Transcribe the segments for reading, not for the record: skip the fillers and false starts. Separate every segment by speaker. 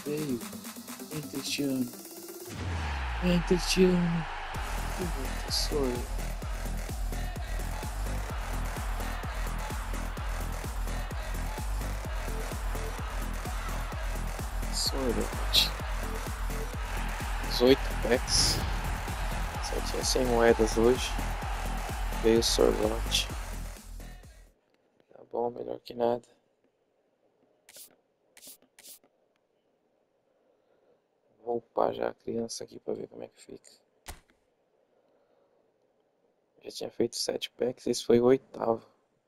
Speaker 1: feio. Vem, Cristiano. Vem, Cristiano. Eita, sou eu. Sorte. 18 packs. Só tinha 100 moedas hoje. Veio sorlote. Tá bom, melhor que nada. Vou upar já a criança aqui pra ver como é que fica. Já tinha feito 7 packs, esse foi o 8º.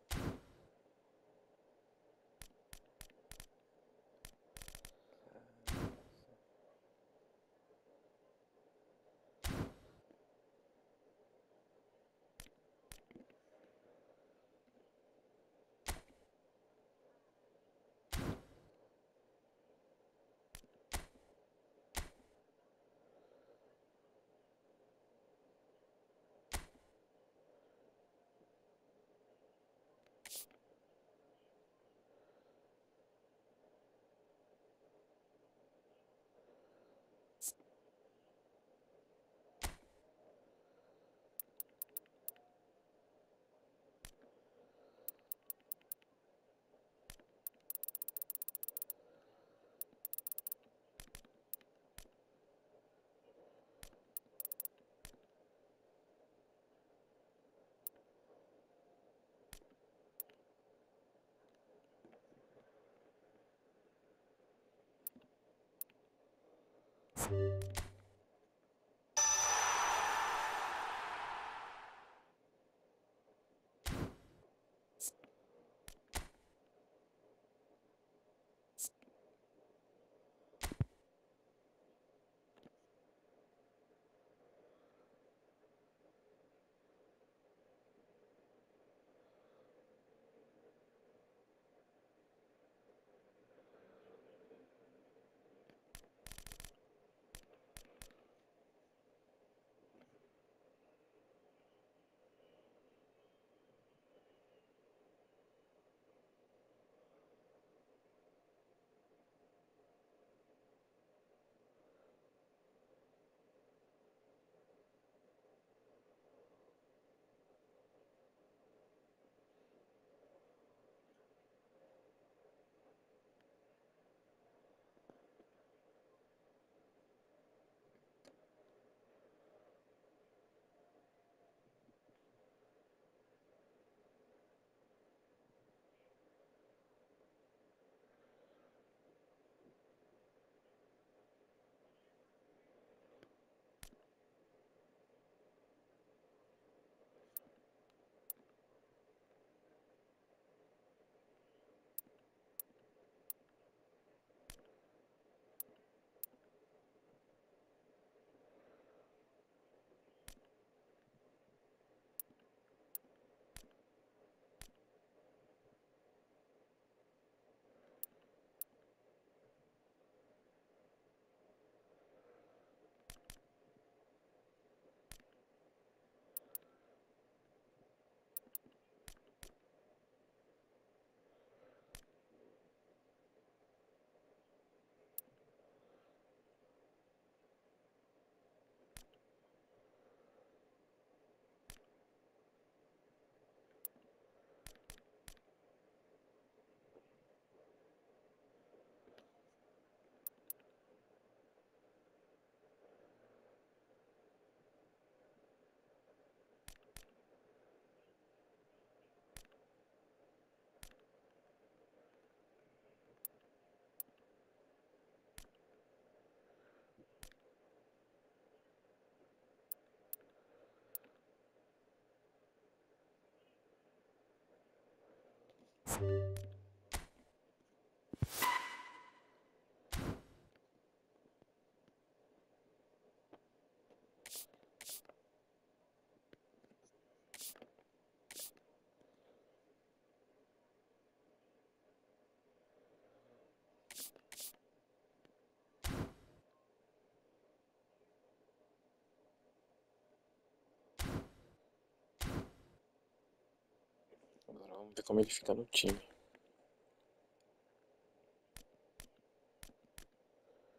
Speaker 1: Agora vamos ver como ele fica no time.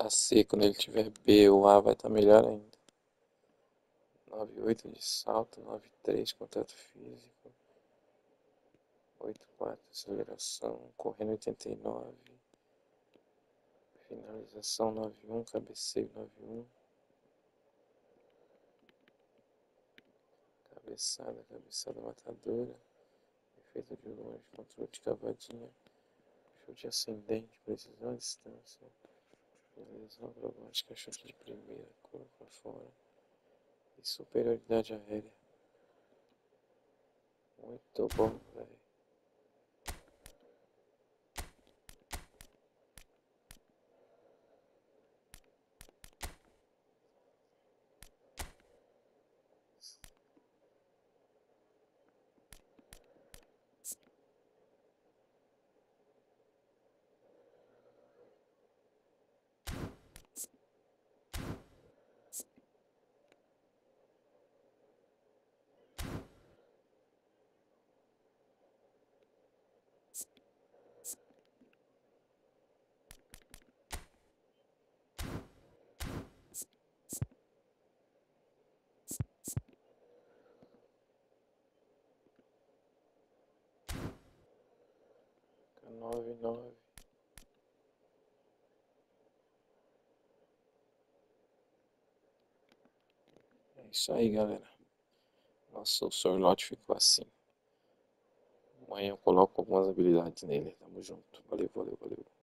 Speaker 1: tá C, quando ele tiver B ou A vai estar melhor ainda. 9,8 de salto, 9,3 contato físico, 8,4 aceleração, correndo 89, finalização 9,1, cabeceio 9,1, cabeçada matadora, efeito de longe, controle de cavadinha, chute ascendente, precisão à distância, finalização acrobática, chute de primeira, curva para fora e superioridade aérea. Muito bom, velho. Nove, nove. É isso aí, galera. Nossa, o Sorlote ficou assim. Amanhã eu coloco algumas habilidades nele. Tamo junto. Valeu, valeu, valeu.